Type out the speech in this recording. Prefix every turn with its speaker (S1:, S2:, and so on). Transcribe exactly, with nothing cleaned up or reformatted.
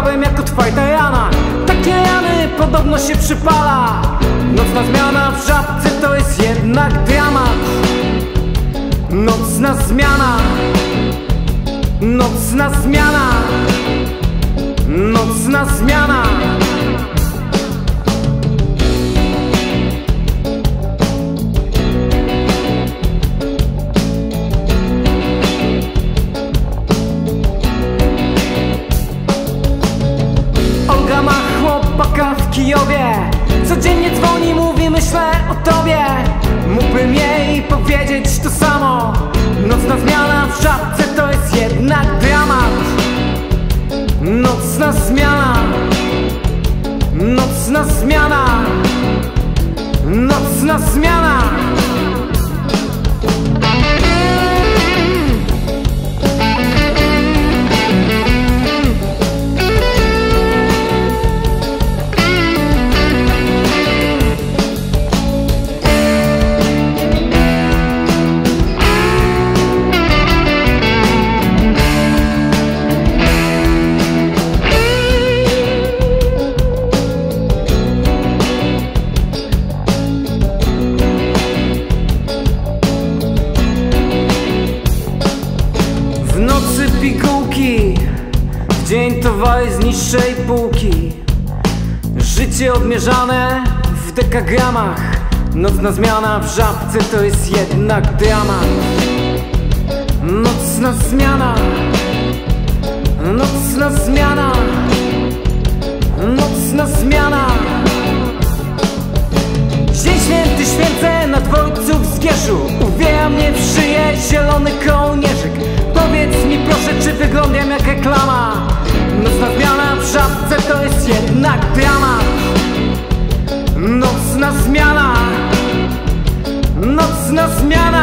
S1: stałem jak otwarta rana. Takie rany podobno się przypala. Nocna zmiana w Żabce to jest jednak dramat. Nocna zmiana, nocna zmiana, nocna zmiana. Olga ma chłopaka w Kijowie. Codziennie dzwoni, mówi, myślę o tobie. Mógłbym jej powiedzieć to samo. Nocna zmiana w Żabce to jest jednak dramat. Nocna zmiana, nocna zmiana, nocna zmiana. W nocy pigułki, w dzień towary z niższej półki. Życie odmierzane w dekagramach. Nocna zmiana w Żabce to jest jednak dramat. Nocna zmiana, nocna zmiana, nocna zmiana. Dzień święty święcę na dworcu w Zgierzu. Uwiera mnie w szyję zielony kołnierzyk. Powiedz mi proszę, czy wyglądam jak reklama? Nocna zmiana w Żabce to jest jednak dramat. Nocna zmiana, nocna zmiana.